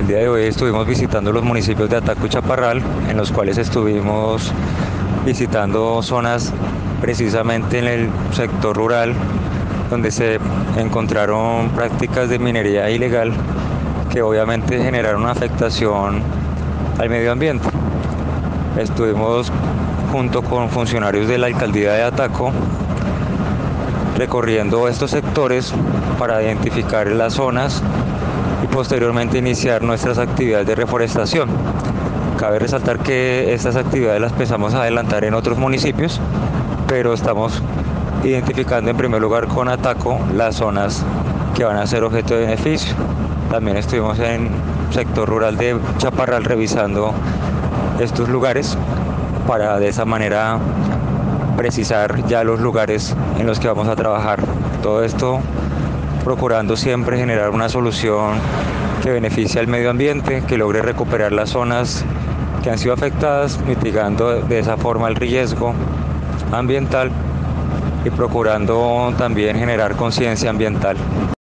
El día de hoy estuvimos visitando los municipios de Ataco y Chaparral, en los cuales estuvimos visitando zonas precisamente en el sector rural, donde se encontraron prácticas de minería ilegal que obviamente generaron una afectación al medio ambiente. Estuvimos junto con funcionarios de la alcaldía de Ataco recorriendo estos sectores para identificar las zonas y posteriormente iniciar nuestras actividades de reforestación. Cabe resaltar que estas actividades las pensamos adelantar en otros municipios, pero estamos identificando en primer lugar con Ataco las zonas que van a ser objeto de beneficio. También estuvimos en el sector rural de Chaparral revisando estos lugares para de esa manera precisar ya los lugares en los que vamos a trabajar. Todo esto procurando siempre generar una solución que beneficie al medio ambiente, que logre recuperar las zonas que han sido afectadas, mitigando de esa forma el riesgo ambiental y procurando también generar conciencia ambiental.